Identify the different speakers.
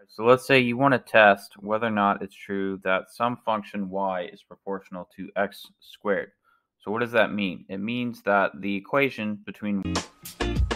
Speaker 1: So let's say you want to test whether or not it's true that some function y is proportional to x squared. So what does that mean? It means that the equation between